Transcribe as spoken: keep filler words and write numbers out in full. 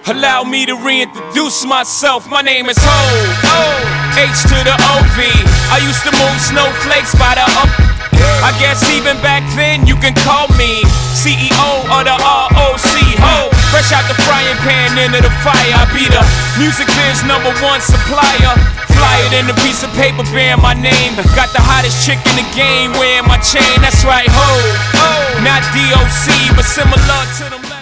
Allow me to reintroduce myself. My name is Ho, H to the O V. I used to move snowflakes by the up. I guess even back then you can call me C E O of the R O C. Ho, fresh out the frying pan into the fire. I be the music biz number one supplier. Fly it in a piece of paper bearing my name. Got the hottest chick in the game wearing my chain. That's right, Ho, not D O C, but similar to them.